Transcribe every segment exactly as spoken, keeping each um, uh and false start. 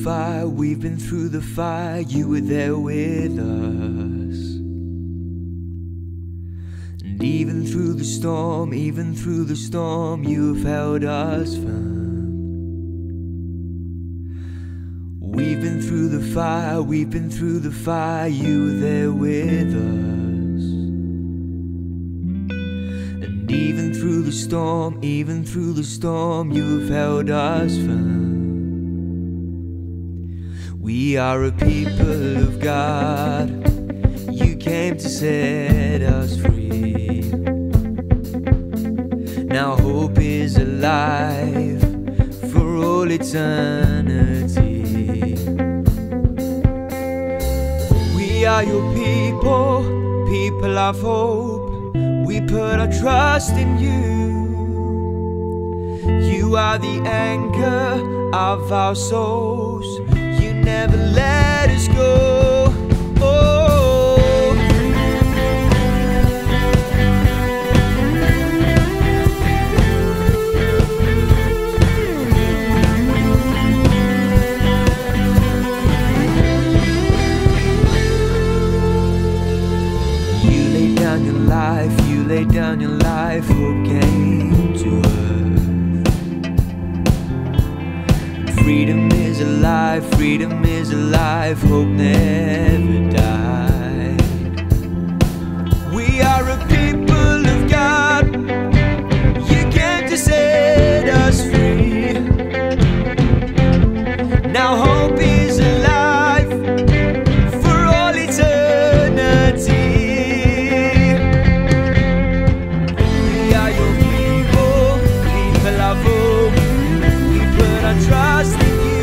fire, we've been through the fire, you were there with us. And even through the storm, even through the storm, you've held us firm. We've been through the fire, we've been through the fire, you were there with us. And even through the storm, even through the storm, you have held us firm. We are a people of God, you came to set us free. Now hope is alive for all eternity. We are your people, people of hope, we put our trust in you. You are the anchor of our souls, you never let us go. Oh. You laid down your life, you laid down your life, hope came to earth. Freedom is alive, freedom is alive, hope never died. We are a people of God, you came to set us free. Now hope is alive for all eternity. We are your people, people of hope, we put our trust in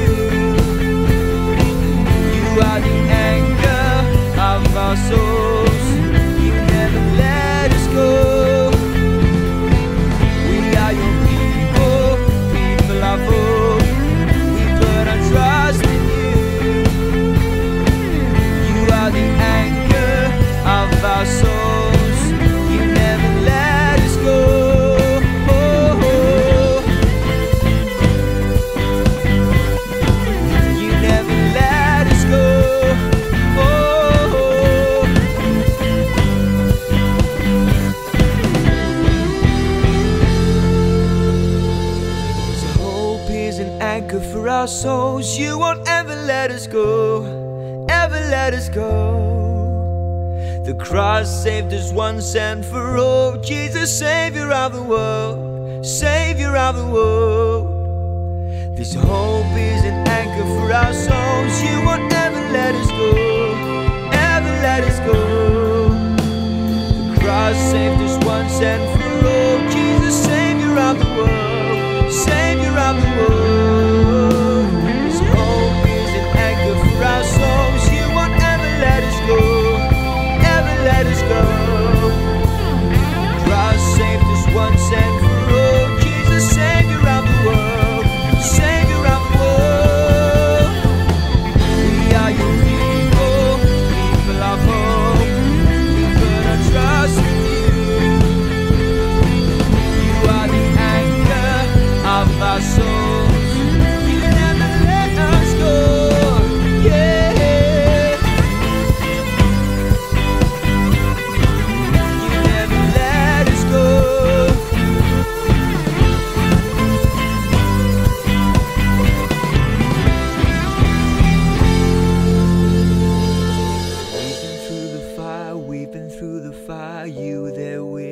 our souls, you never let us go. We are your people, people of hope, we put our trust in you. You are the anchor of our souls, you never let us go. You never let us go. Anchor for our souls, you won't ever let us go, ever let us go. The cross saved us once and for all, Jesus, Savior of the world, Savior of the world. This hope is an anchor for our souls, you won't ever let us go, ever let us go. The cross saved us once and for all, Jesus, Savior of the world, Savior of the world. This hope is an anchor for our souls, you won't ever let us go, ever let us go. The cross saved us once and for all, Jesus, Savior of the world, Savior of the world. We are your people, people of hope, we put our trust in you. You are the anchor of our souls, you never let us go, yeah. You never let us go. We've been through the fire, we've been through the fire, you were there with